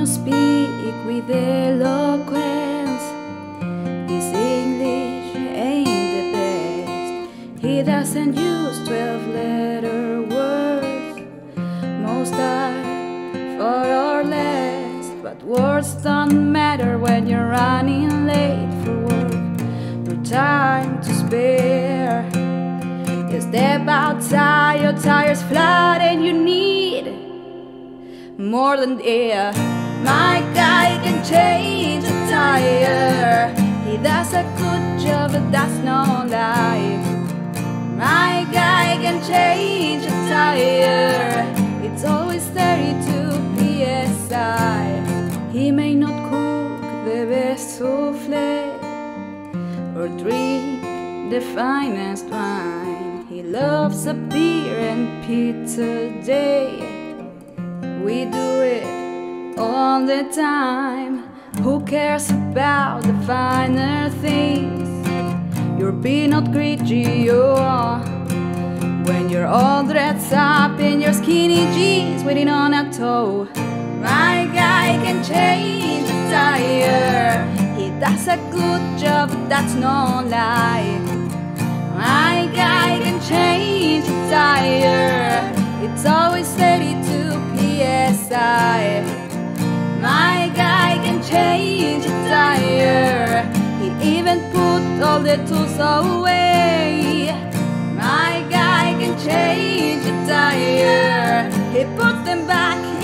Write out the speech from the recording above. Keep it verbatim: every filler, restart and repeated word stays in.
speak with eloquence. His English ain't the best. He doesn't use twelve-letter words. Most are four or less, but words don't matter when you're running late for work. No time to spare. You step outside, your tire's flat and you need more than air. My guy can change a tire. He does a good job, but that's no lie. My guy can change a tire. It's always thirty-two P S I. He may not cook the best souffle or drink the finest wine. He loves a beer and pizza day. We do it all the time. Who cares about the finer things? You're peanut greedy, oh, when you're all dressed up in your skinny jeans, waiting on a tow. My guy can change a tire. He does a good job, but that's no lie. My guy can change a tire. It's always thirty-two P S I. My guy can change a tire. He even put all the tools away. My guy can change a tire. He puts them back